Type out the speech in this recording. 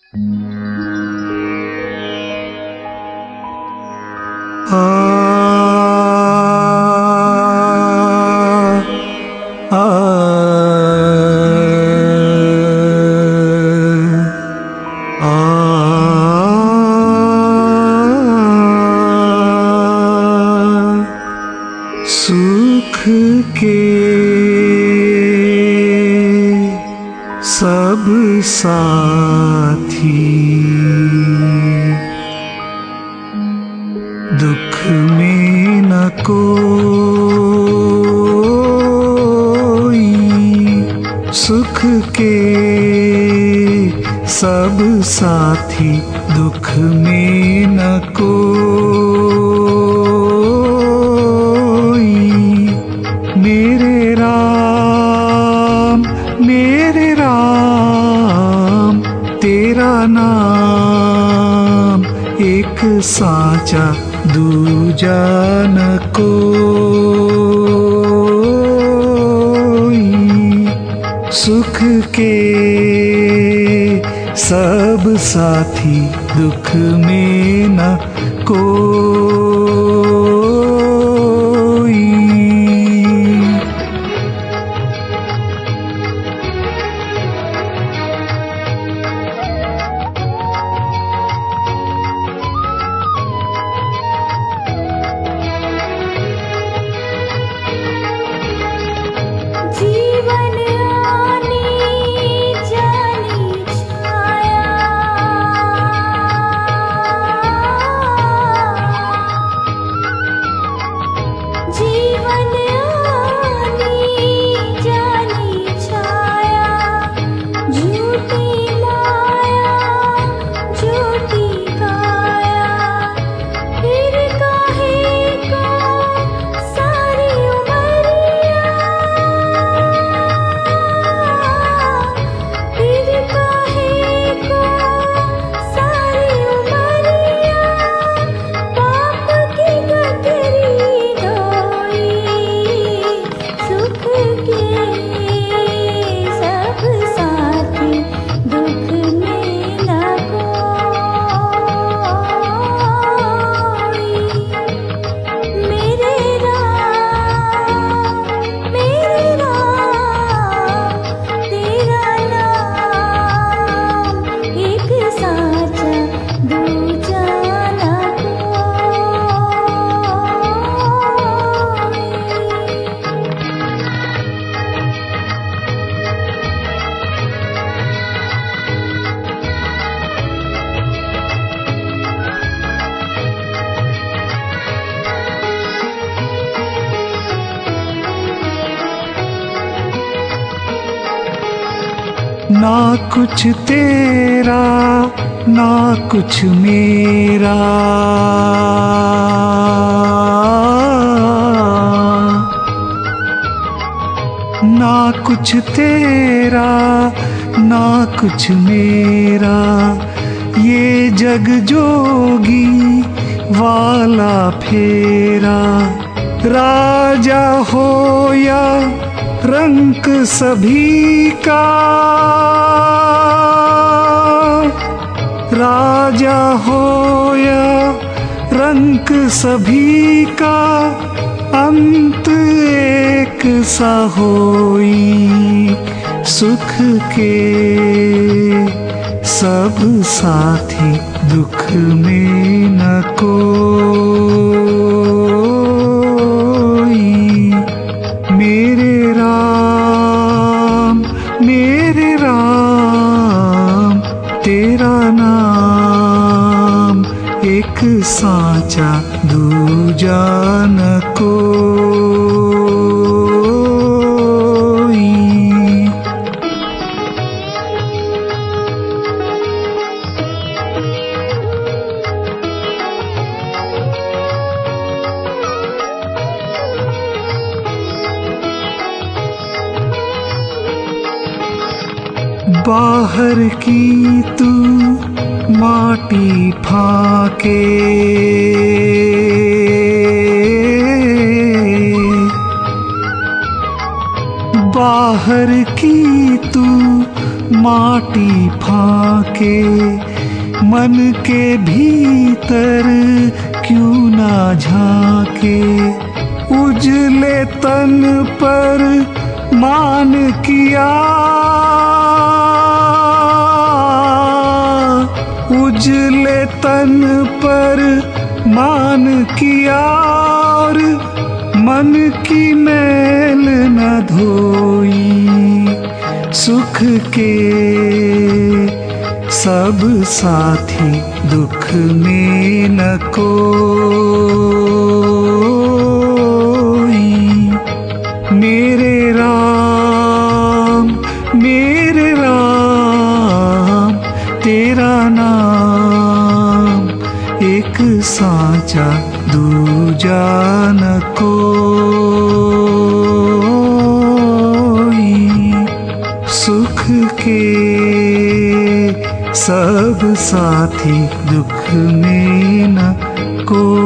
सुख के सब साथी दुख में न कोई, सुख के सब साथी दुख में न कोई। मेरे राम तेरा नाम एक साचा दूजा न कोई। सुख के सब साथी दुख में न कोई। जीवन आनी जानी छाया, जीवन आनी जानी छाया, झूठी माया झूठी काया, फिर काहे को सारी उमरिया, फिर काहे को सारी उमरिया, पाप की गठरी ढोई। सुख के सब साथी दुख में न कोई। मेरे राम तेरा नाम एक साचा दूजा न कोई। ना कुछ तेरा ना कुछ मेरा, ना कुछ तेरा ना कुछ मेरा, ये जग जोगी वाला फेरा। राजा हो या रंक सभी का, राजा हो या रंक सभी का, अंत एक सा होई। सुख के सब साथी दुख में न कोई। मेरे राम तेरा नाम एक साचा दूजा न कोई। बाहर की तू माटी फाके, बाहर की तू माटी फाके मन के भीतर क्यों ना झांके। उजले तन पर मान किया, उजले तन पर मान किया और मन की मैल न धोई। सुख के सब साथी दुख में न कोई। मेरे राम तेरा नाम एक साचा दूजा न कोई। सुख के सब साथी दुख में न कोई।